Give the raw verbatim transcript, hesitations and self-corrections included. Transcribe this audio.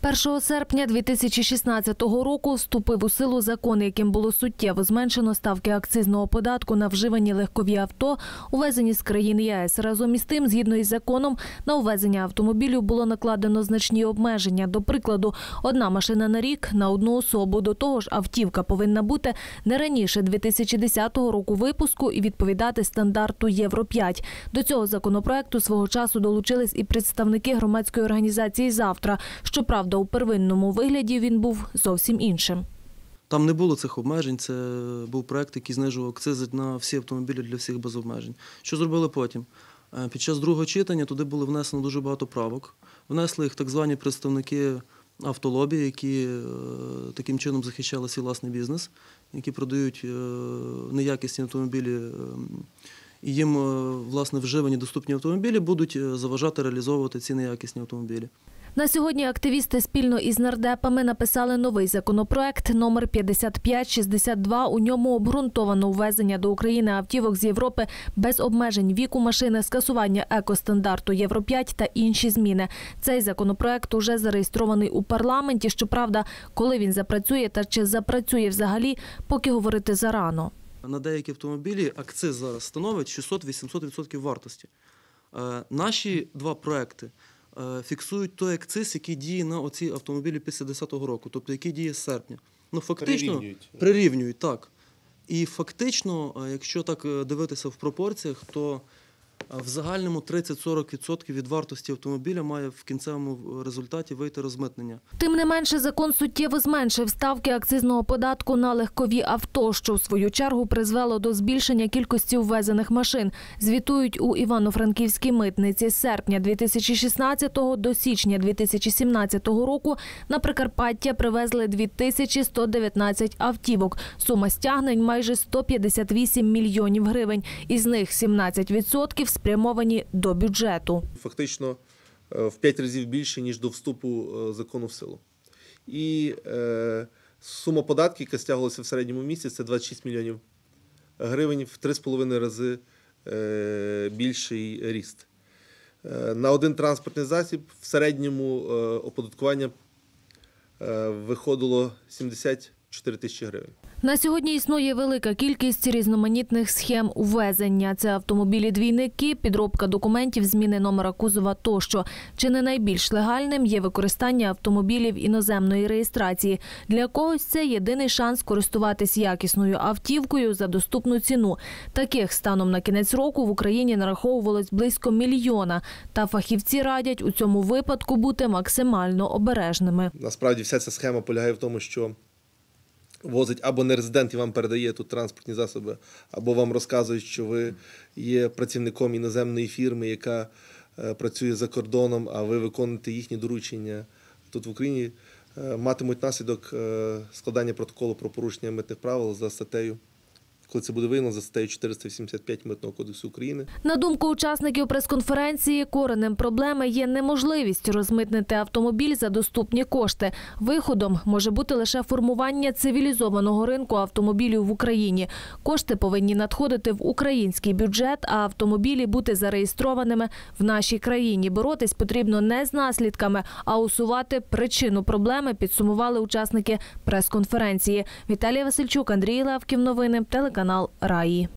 першого серпня дві тисячі шістнадцятого року вступив у силу закон, яким було суттєво зменшено ставки акцизного податку на вживані легкові авто, увезені з країн ЄС. Разом із тим, згідно із законом, на увезення автомобілів було накладено значні обмеження. До прикладу, одна машина на рік на одну особу. До того ж, автівка повинна бути не раніше дві тисячі десятого року випуску і відповідати стандарту Євро п'ять. До цього законопроекту свого часу долучились і представники громадської організації «Завтра». Щоправда, у первинному вигляді він був зовсім іншим. Там не було цих обмежень, це був проект, який знижував акцизи на всі автомобілі для всіх без обмежень. Що зробили потім? Під час другого читання туди було внесено дуже багато правок. Внесли їх так звані представники автолобі, які таким чином захищали свій власний бізнес, які продають неякісні автомобілі, і їм, власне, вживані доступні автомобілі будуть заважати реалізовувати ці неякісні автомобілі. На сьогодні активісти спільно із нардепами написали новий законопроект номер п'ятдесят п'ять шістдесят два. У ньому обґрунтовано ввезення до України автівок з Європи без обмежень віку машини, скасування екостандарту Євро п'ять та інші зміни. Цей законопроект уже зареєстрований у парламенті. Щоправда, коли він запрацює та чи запрацює взагалі, поки говорити зарано. На деякі автомобілі акциз зараз становить шістсот-вісімсот відсотків вартості. Наші два проекти фіксують той акциз, який діє на оці автомобілі після десятого року, тобто який діє з серпня. Ну, фактично, прирівнюють. Прирівнюють, так. І фактично, якщо так дивитися в пропорціях, то в загальному тридцять-сорок відсотків від вартості автомобіля має в кінцевому результаті вийти розмитнення. Тим не менше, закон суттєво зменшив ставки акцизного податку на легкові авто, що в свою чергу призвело до збільшення кількості ввезених машин. Звітують у Івано-Франківській митниці. З серпня дві тисячі шістнадцятого до січня дві тисячі сімнадцятого року на Прикарпаття привезли дві тисячі сто дев'ятнадцять автівок. Сума стягнень – майже сто п'ятдесят вісім мільйонів гривень. Із них сімнадцять відсотків спрямовані до бюджету. Фактично в п'ять разів більше, ніж до вступу закону в силу. І е, сума податків, яка стягувалася в середньому місяці, це двадцять шість мільйонів гривень, в три з половиною рази е, більший ріст. Е, на один транспортний засіб в середньому е, оподаткування е, виходило сімдесят чотири тисячі гривень. На сьогодні існує велика кількість різноманітних схем увезення. Це автомобілі-двійники, підробка документів, зміни номера кузова тощо. Чи не найбільш легальним є використання автомобілів іноземної реєстрації. Для когось це єдиний шанс користуватись якісною автівкою за доступну ціну. Таких станом на кінець року в Україні нараховувалось близько мільйона. Та фахівці радять у цьому випадку бути максимально обережними. Насправді вся ця схема полягає в тому, що возить або нерезидент і вам передає тут транспортні засоби, або вам розказують, що ви є працівником іноземної фірми, яка працює за кордоном, а ви виконуєте їхні доручення тут в Україні, матимуть наслідок складання протоколу про порушення митних правил за статтею, коли це буде виявлено, за статтею чотириста вісімдесят п'ять Митного кодексу України. На думку учасників прес-конференції, коренем проблеми є неможливість розмитнити автомобіль за доступні кошти. Виходом може бути лише формування цивілізованого ринку автомобілів в Україні. Кошти повинні надходити в український бюджет, а автомобілі бути зареєстрованими в нашій країні. Боротись потрібно не з наслідками, а усувати причину проблеми, підсумували учасники прес-конференції. Віталія Васильчук, Андрій Левків. Новини. Телеканал Раї.